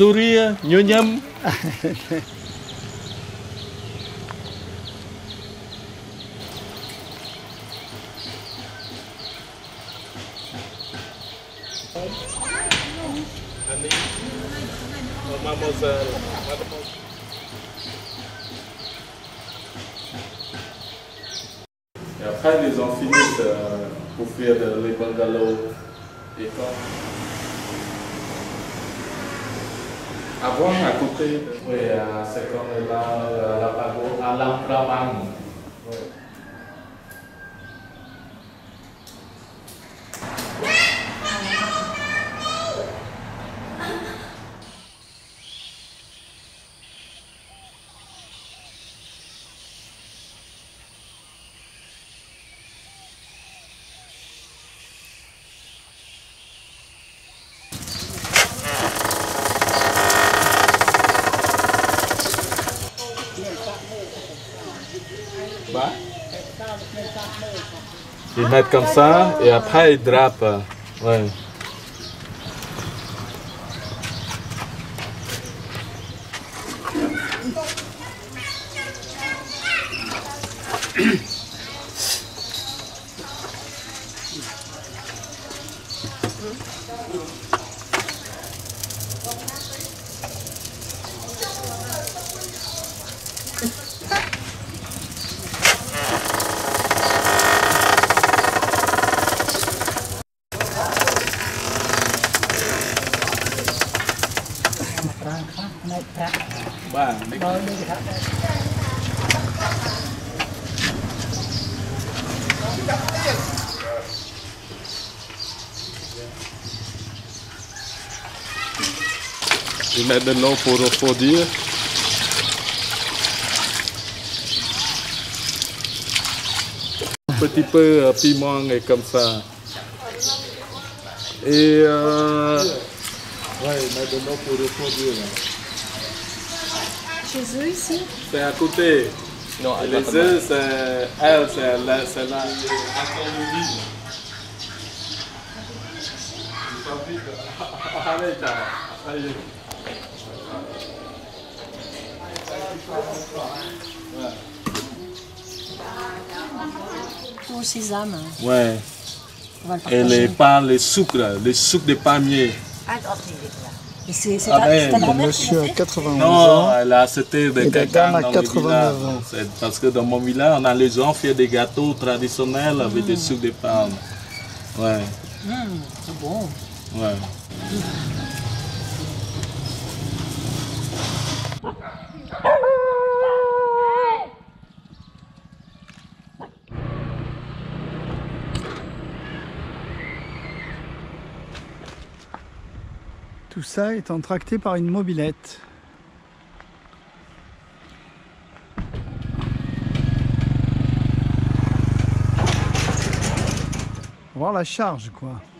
sourire, nhôm. Et après, les gens finissent pour faire les bungalows. Et quand... Avant, à côté, oui, c'est comme la pagode à l'Ampramang. Oui. Bah. Ils mettent comme ça et après ils drapent. Ouais. Bah, ils mettent de l'eau pour refroidir. Un petit peu piment et comme ça. Et ouais, ils mettent de l'eau pour refroidir. Chez eux ici? C'est à côté. Non, et les œufs, c'est là. Tout au sésame. Ouais. On va le Et partager. les sucres de palmier. Et c'est Ah ben, ta Le grand-mère? monsieur a 91 Non, ans. elle a acheté de Et la quelqu'un dame a dans le 89 village. ans. C'est parce que dans mon village, on a les gens fait des gâteaux traditionnels avec des sucres de palme. Ouais, C'est bon. ouais. Tout ça étant tracté par une mobilette. Voir la charge, quoi.